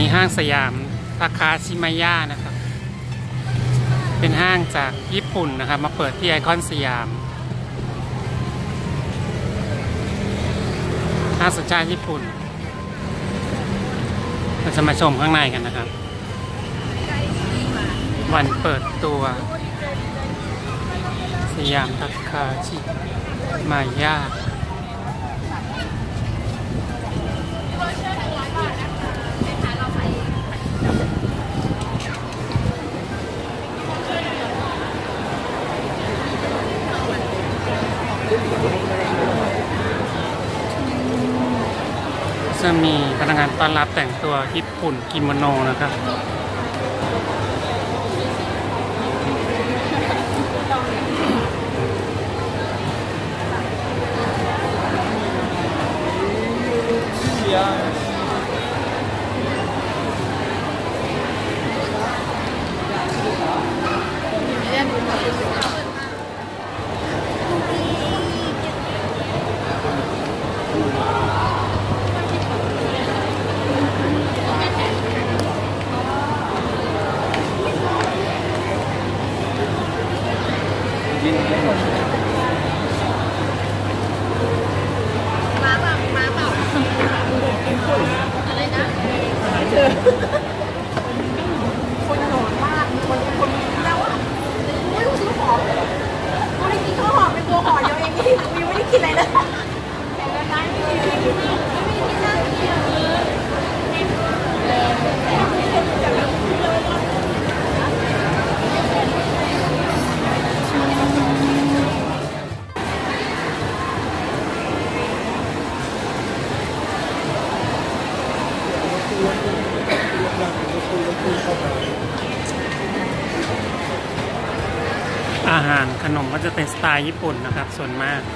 นี้ห้างสยามทาคาชิมายะนะครับเป็นห้างจากญี่ปุ่นนะครับมาเปิดที่ไอคอนสยามห้างสัญชาติญี่ปุ่นเราจะมาชมข้างในกันนะครับวันเปิดตัวสยามทาคาชิมายะจะมีพนักงานต้อนรับแต่งตัวญี่ปุ่นกิโมโนนะครับคนโหดมากคนแล้วอ่ะอุ้ยตัวหอมตัวได้กินข้าวหอมเป็นตัวหอมเดียวเองที่ยังไม่ได้กินอะไรเลยแต่ละร้านไม่ได้กินน่ากินอาหารขนมก็จะเป็นสไตล์ญี่ปุ่นนะครับส่วนมาก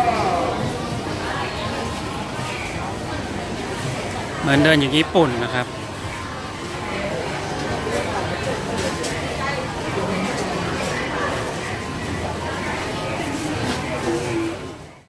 เหมือนเดินอยู่ญี่ปุ่นนะครับ